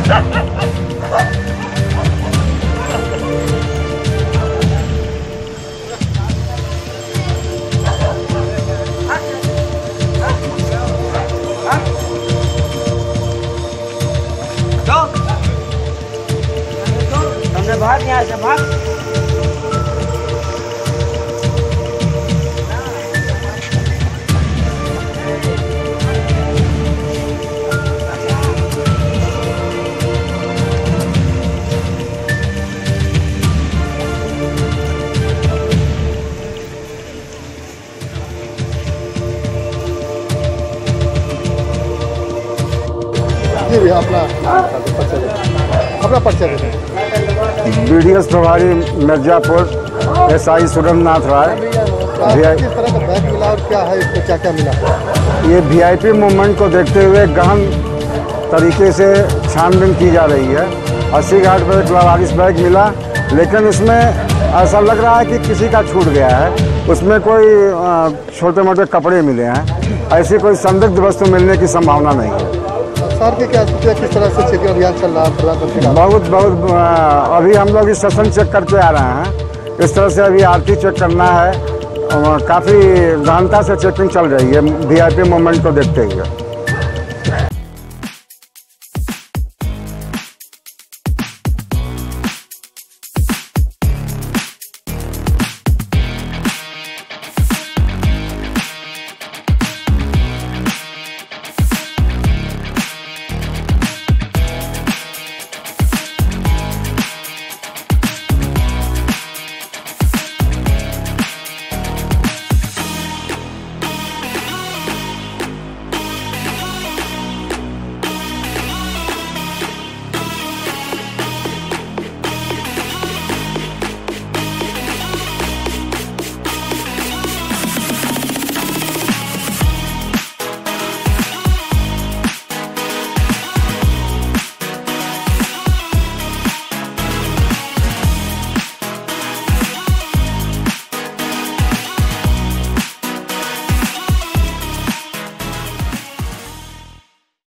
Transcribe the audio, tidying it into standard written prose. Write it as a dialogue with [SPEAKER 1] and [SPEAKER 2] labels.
[SPEAKER 1] भाग यहाँ से भाग।
[SPEAKER 2] जी अपना परिचय दें।
[SPEAKER 3] BDS प्रभारी मिर्जापुर SI सुरेंद्रनाथ राय।
[SPEAKER 2] किस तरह का बैग मिला और क्या है इसमें, क्या क्या मिला?
[SPEAKER 3] ये VIP मूवमेंट को देखते हुए गहन तरीके से छानबीन की जा रही है। 80 घाट पर एक लावारिस बैग मिला, लेकिन इसमें ऐसा लग रहा है कि किसी का छूट गया है। उसमें कोई छोटे मोटे कपड़े मिले हैं। ऐसी कोई संदिग्ध वस्तु मिलने की संभावना नहीं है।
[SPEAKER 2] सर के क्या किस तरह से चेकिंग अभियान चल रहा है?
[SPEAKER 3] बहुत अभी हम लोग स्टेशन चेक करके आ रहे हैं। इस तरह से अभी आरती चेक करना है। काफ़ी गहनता से चेकिंग चल रही है VIP मूवमेंट को देखते हुए।